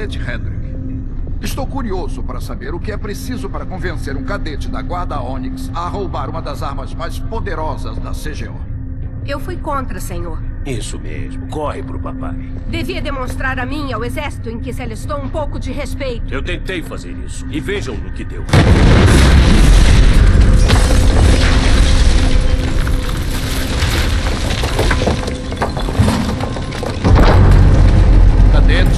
Tenente Hendrick. Estou curioso para saber o que é preciso para convencer um cadete da Guarda Onyx a roubar uma das armas mais poderosas da CGO. Eu fui contra, senhor. Isso mesmo. Corre pro papai. Devia demonstrar a mim e ao exército em que se alistou um pouco de respeito. Eu tentei fazer isso. E vejam no que deu. Cadete.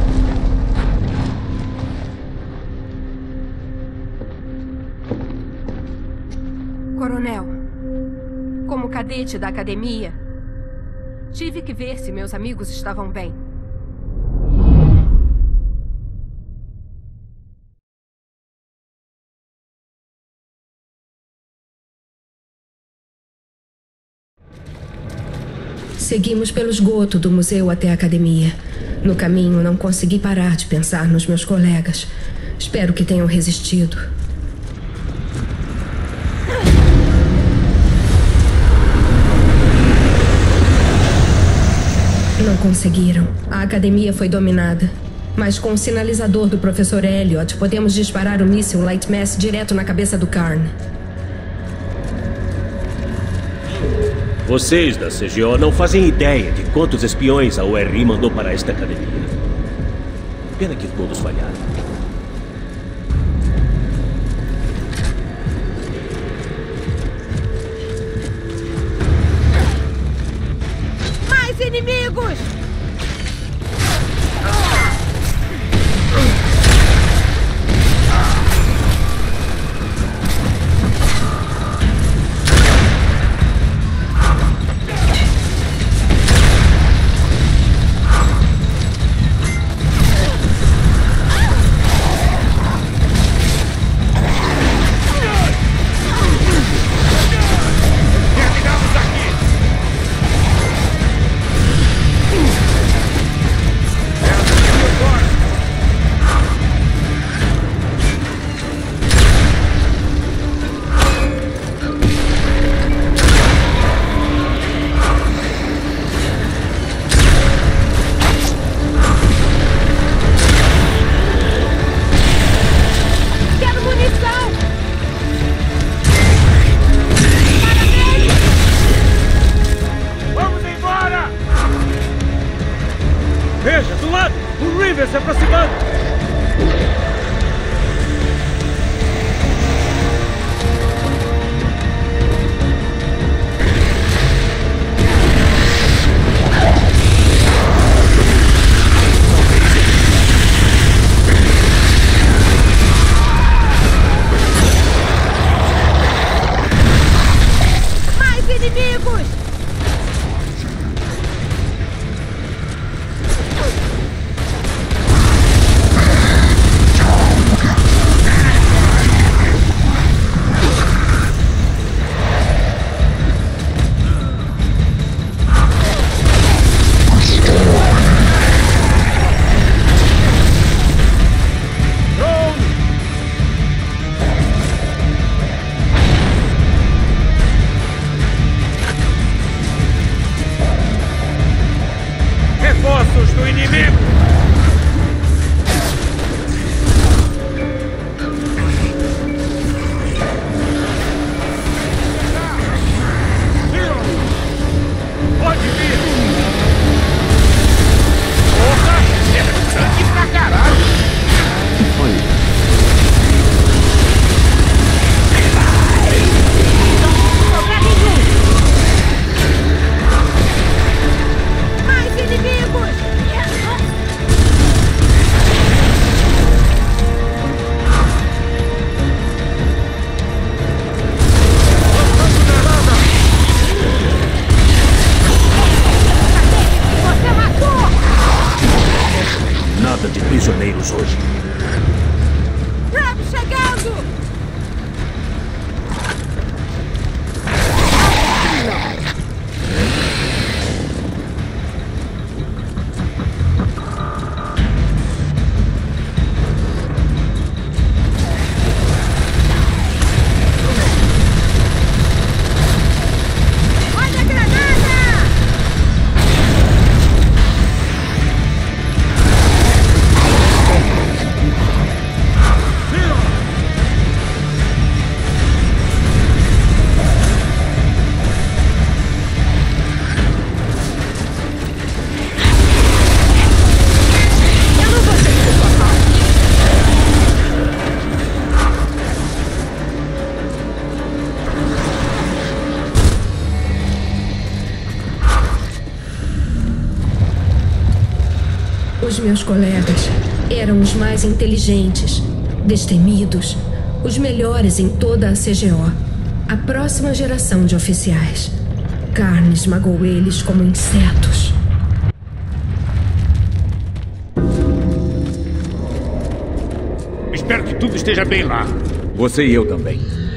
Coronel, como cadete da academia, tive que ver se meus amigos estavam bem. Seguimos pelo esgoto do museu até a academia. No caminho, não consegui parar de pensar nos meus colegas. Espero que tenham resistido. Não conseguiram. A academia foi dominada. Mas com o sinalizador do professor Elliot, podemos disparar o míssil Lightmass direto na cabeça do Karn. Vocês da CGO não fazem ideia de quantos espiões a URI mandou para esta academia. Pena que todos falharam. Mais inimigos! Veja, do lado! O River se aproximando! Mais inimigos! Reforços do inimigo! Pode vir! Porra! É sangue pra caralho! Que foi isso? Mais inimigos! Você matou! Nada de prisioneiros hoje. Ram chegando! Olha a granada! meus colegas eram os mais inteligentes, destemidos, os melhores em toda a CGO. A próxima geração de oficiais. Carne esmagou eles como insetos. Espero que tudo esteja bem lá. Você e eu também.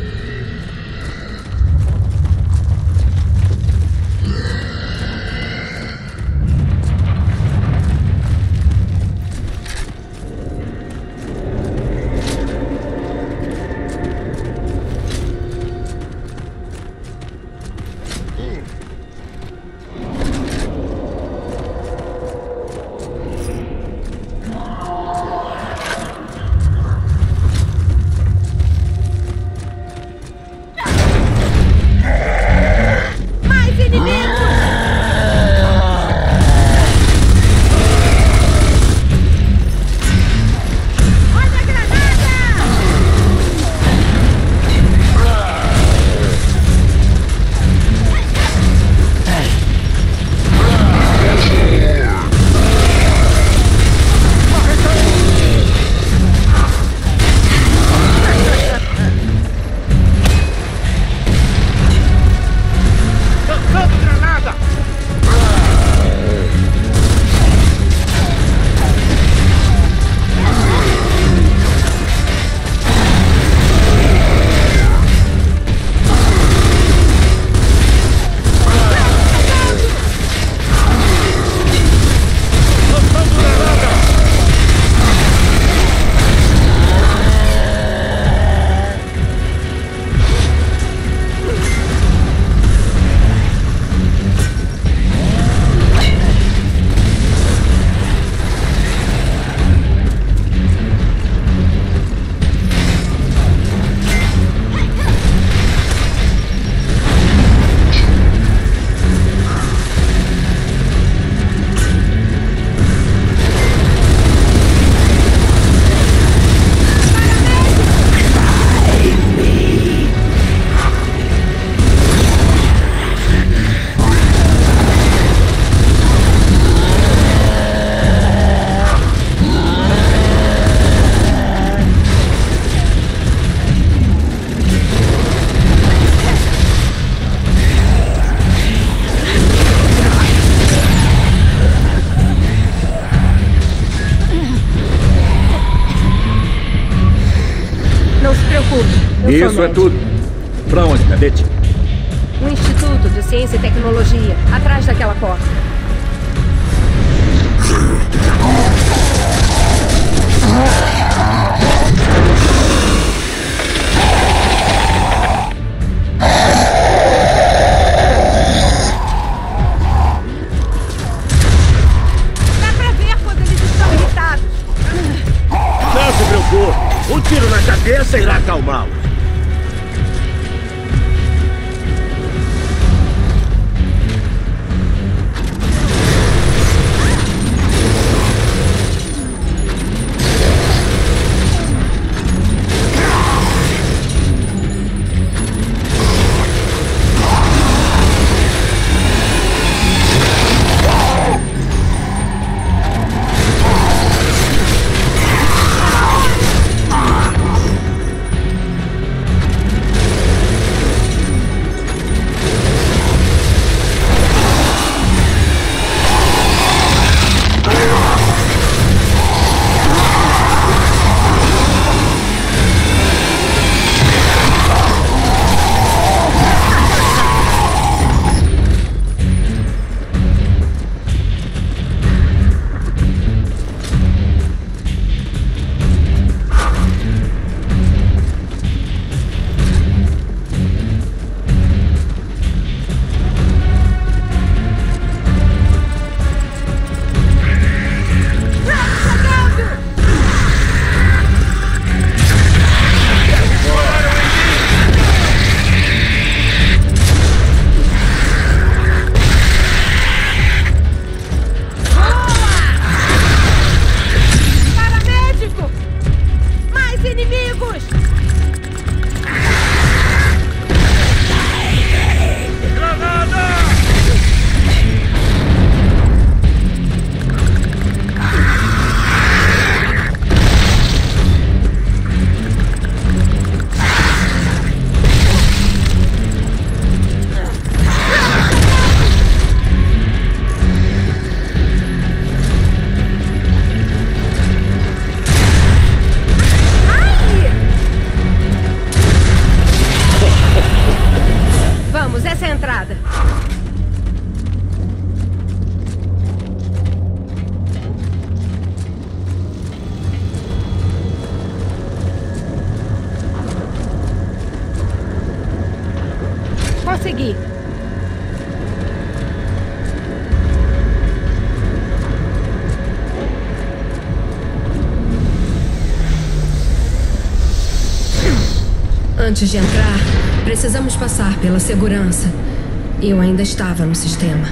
Isso é tudo. Pra onde, cadete? Um instituto de ciência e tecnologia, atrás daquela porta. Dá pra ver quando eles estão irritados. Não se preocupe. Um tiro na cabeça irá acalmá-los. seguir. Antes de entrar, precisamos passar pela segurança. Eu ainda estava no sistema.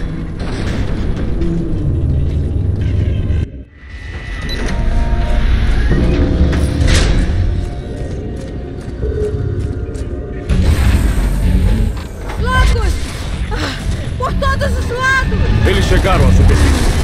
Loucos! Por todos os lados! Eles chegaram à superfície.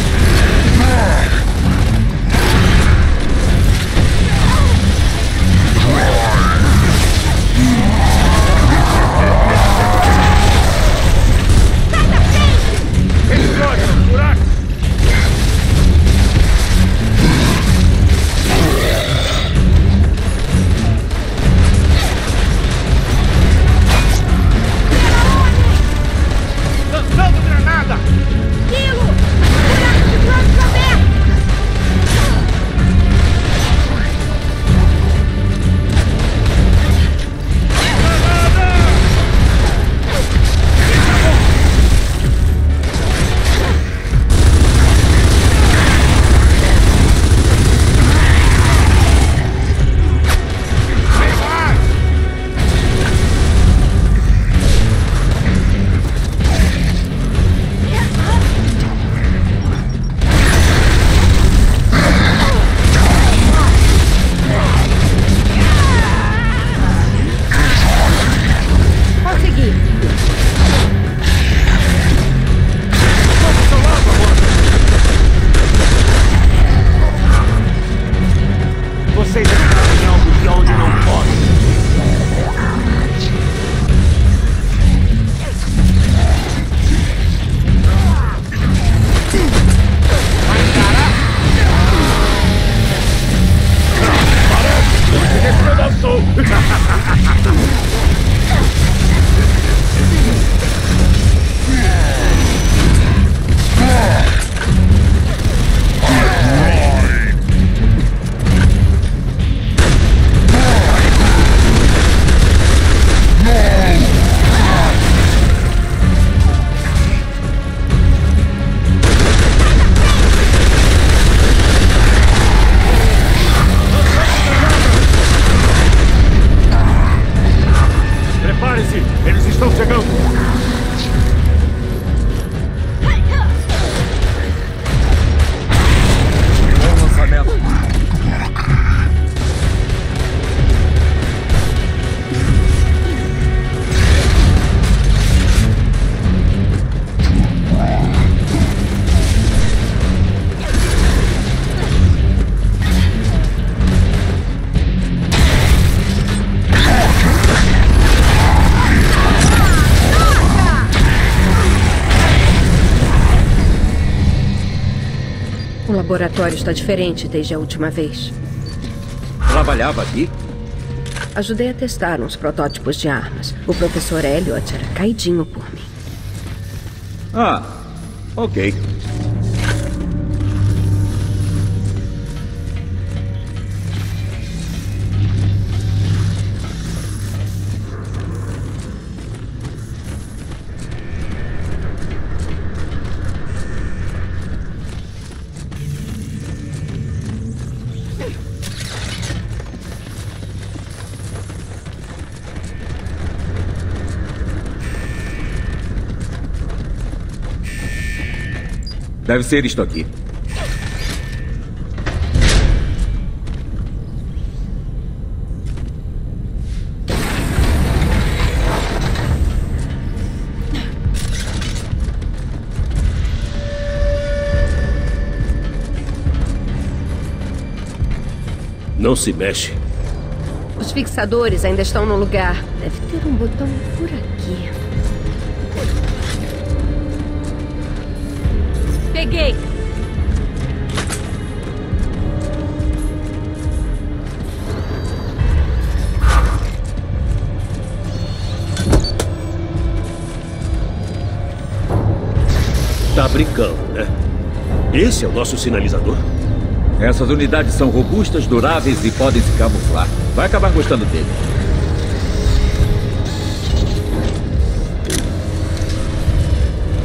O laboratório está diferente desde a última vez. Trabalhava aqui? Ajudei a testar uns protótipos de armas. O professor Elliot era caidinho por mim. Ah, ok. Deve ser isto aqui. Não se mexe. Os fixadores ainda estão no lugar. Deve ter um botão por aqui. Peguei! Tá brincando, né? Esse é o nosso sinalizador? Essas unidades são robustas, duráveis e podem se camuflar. Vai acabar gostando dele.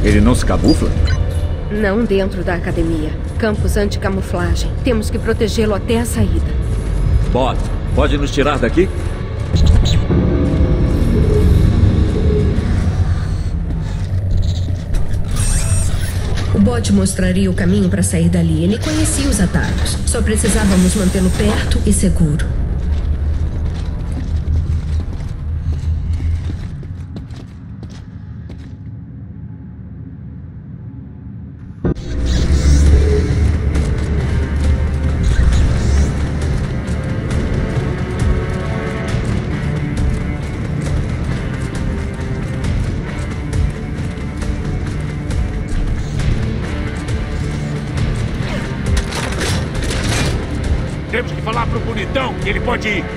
Ele não se camufla? Não dentro da academia. Campus anti-camuflagem. Temos que protegê-lo até a saída. Bot, pode nos tirar daqui? O bot mostraria o caminho para sair dali. Ele conhecia os atalhos. Só precisávamos mantê-lo perto e seguro. Temos que falar pro bonitão que ele pode ir.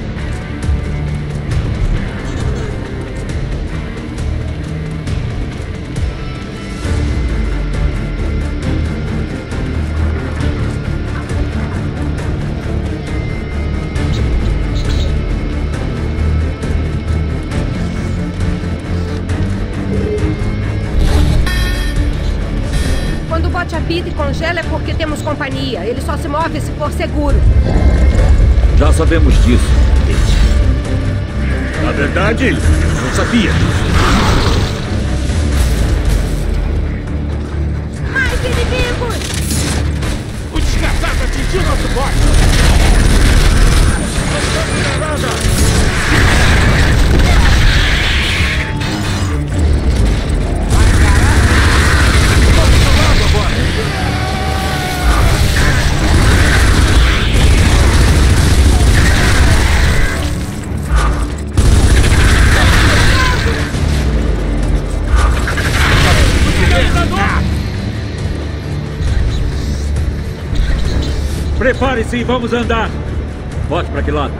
Quando o bot apita e congela é porque temos companhia. Ele só se move se for seguro. Já sabemos disso. Na verdade, não sabia. Mais inimigos! O desgraçado atingiu nosso bote! Prepare-se e vamos andar. Bote para que lado?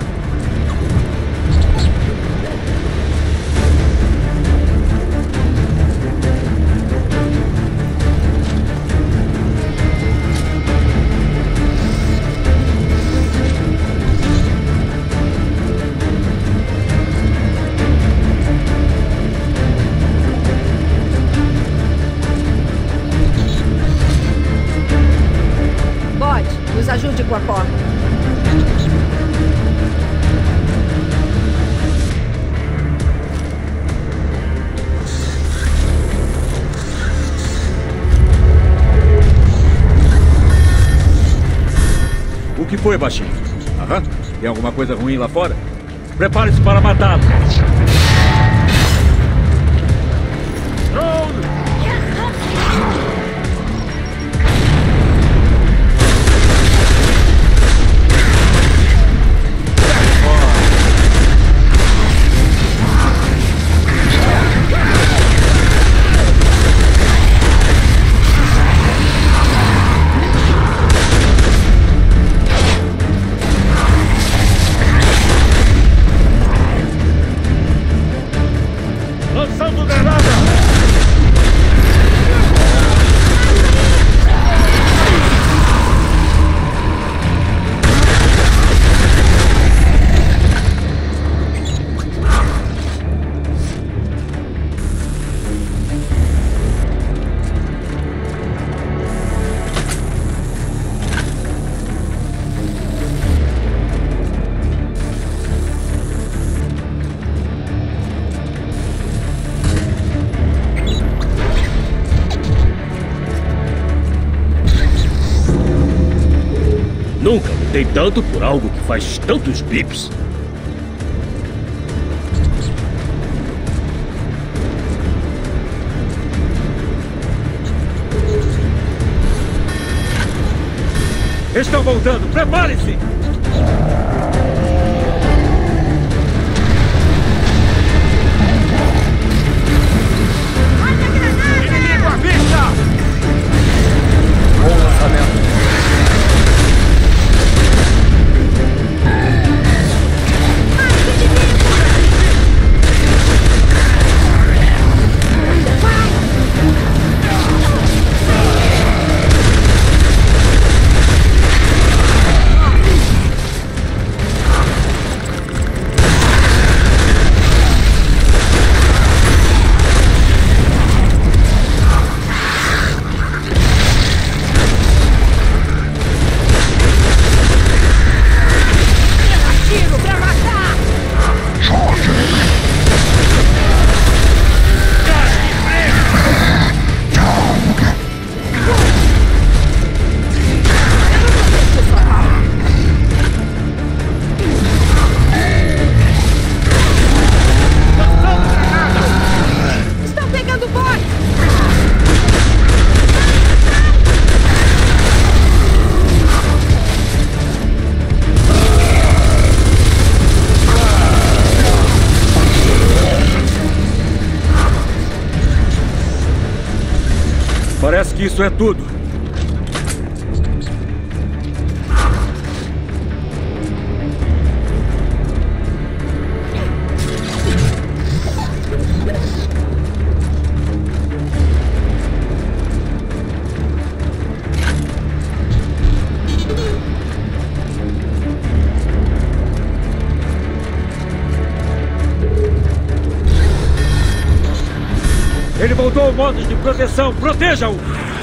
Nos ajude com a corda. O que foi, baixinho? Aham. Tem alguma coisa ruim lá fora? Prepare-se para matá-lo. Lançando granada! Nunca lutei tanto por algo que faz tantos bips. Estão voltando. Prepare-se! Olha a granada! Inimigo à vista! Bom lançamento. que isso é tudo. Ele voltou ao modo de proteção. Proteja-o!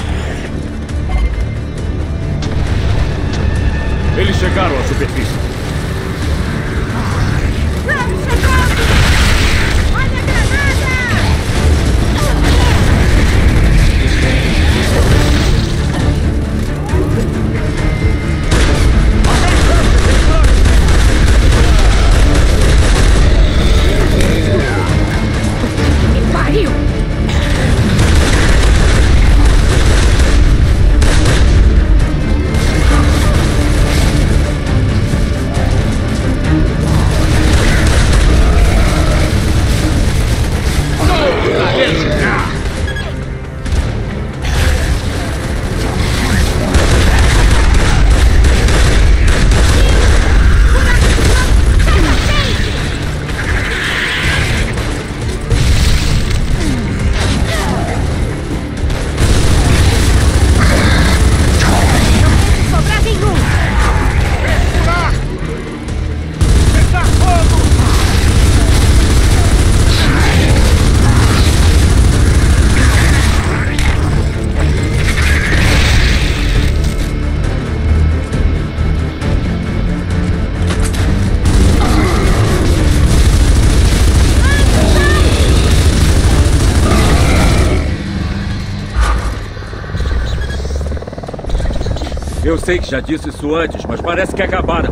Eles chegaram à superfície. Vamos, chegando! Olha a granada! Me pariu! Sobrar nenhum! Está fogo! Eu sei que já disse isso antes, mas parece que acabaram.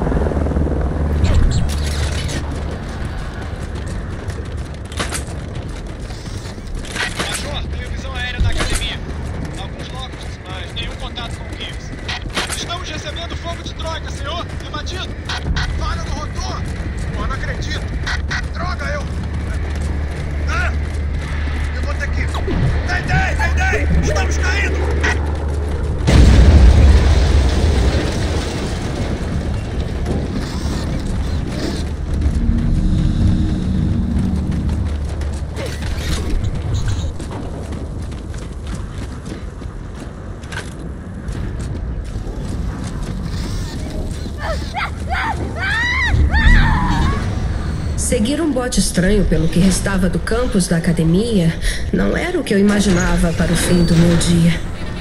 Major, tenho visão aérea da academia. Alguns Locusts, mas nenhum contato com o Gibbs. Estamos recebendo fogo de troca, senhor. É batido. Falha no rotor. Pô, não acredito. Droga, eu vou ter que... Dei! Estamos caindo! Seguir um bote estranho pelo que restava do campus da academia não era o que eu imaginava para o fim do meu dia.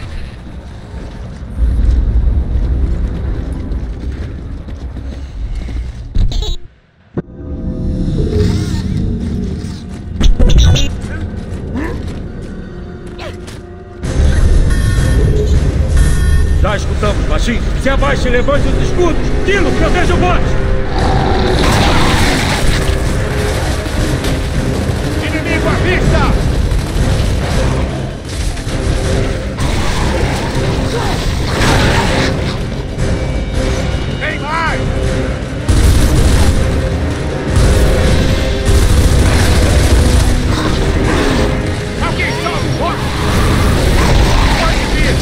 Já escutamos, baixinho. Se abaixe e levante os escudos. Kilo, proteja o bote. Inimigo à vista! Tem mais! Alguém salve o bote! Pode vir!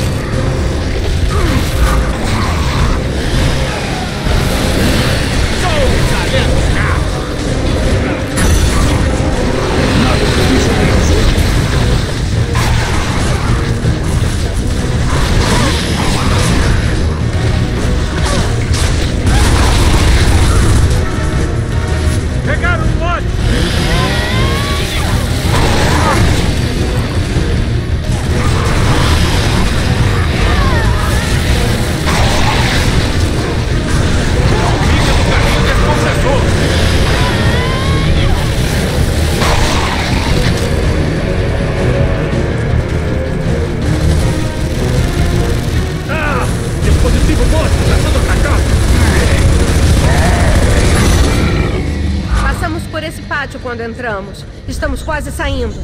Pegaram o bote. Dispositivo bote, está sendo atacado! Passamos por esse pátio quando entramos. Estamos quase saindo.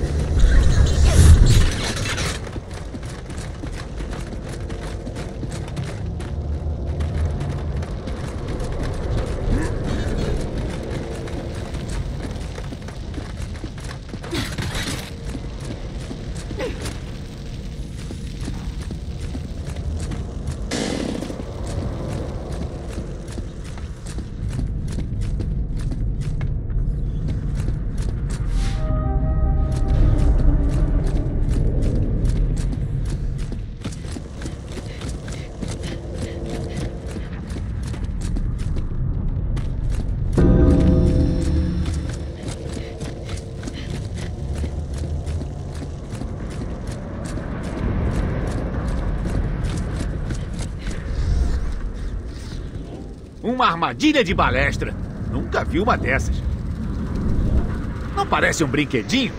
Uma armadilha de balestra. Nunca vi uma dessas. Não parece um brinquedinho?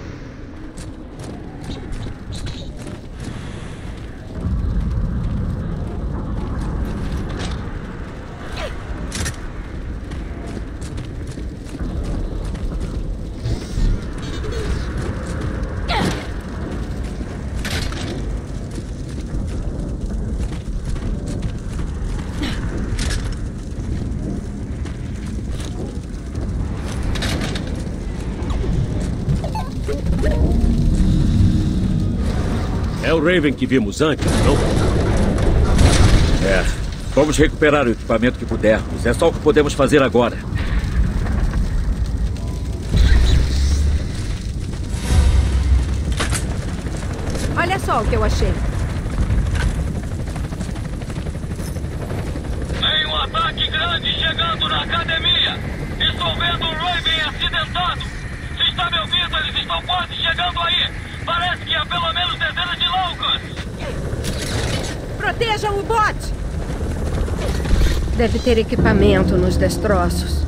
É o Raven que vimos antes, não? É. Vamos recuperar o equipamento que pudermos. É só o que podemos fazer agora. Olha só o que eu achei. Tem um ataque grande chegando na academia. Estou vendo um Raven acidentado. Se está me ouvindo, eles estão quase chegando aí. Parece que há pelo menos dezenas de loucos. Protejam o bote. Deve ter equipamento nos destroços.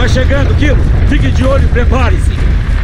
Vai chegando, Kilo. Fique de olho e prepare-se.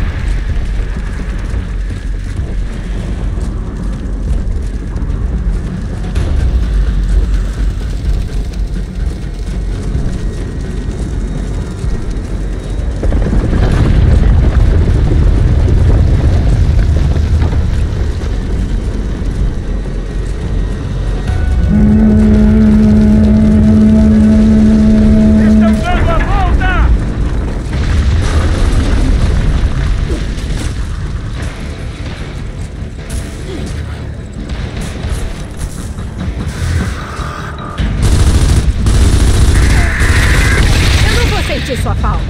Sua falta.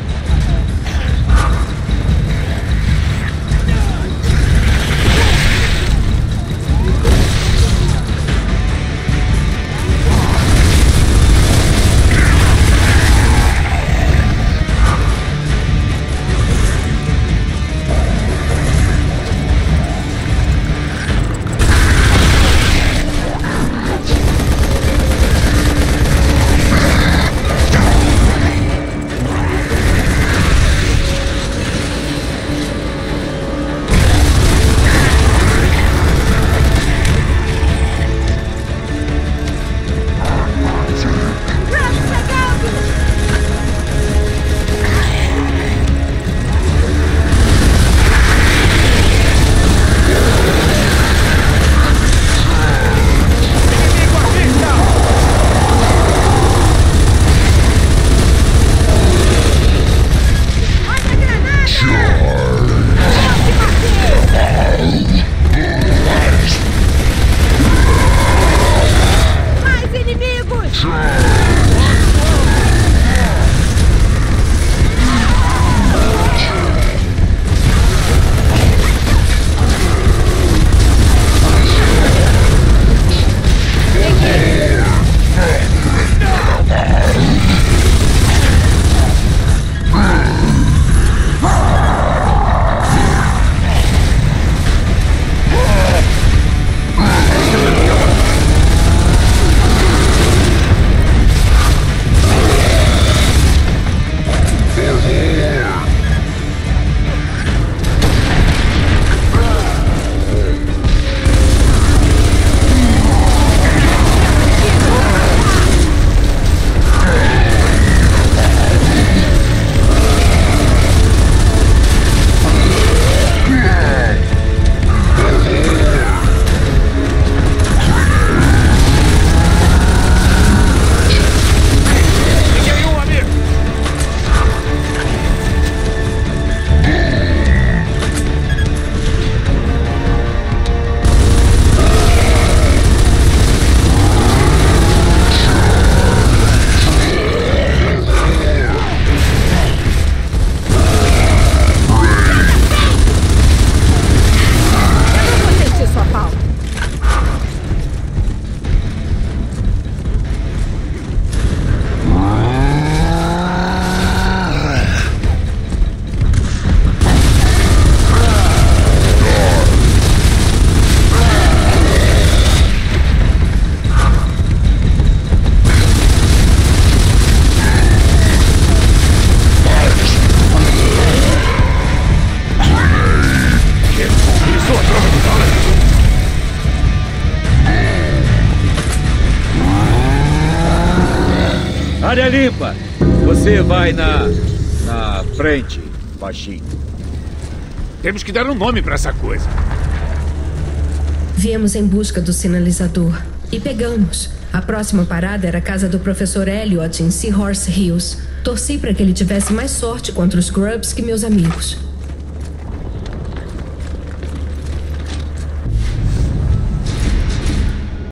Área limpa. Você vai na frente, baixinho. Temos que dar um nome pra essa coisa. Viemos em busca do sinalizador e pegamos. A próxima parada era a casa do professor Elliot em Seahorse Hills. Torci para que ele tivesse mais sorte contra os Grubs que meus amigos.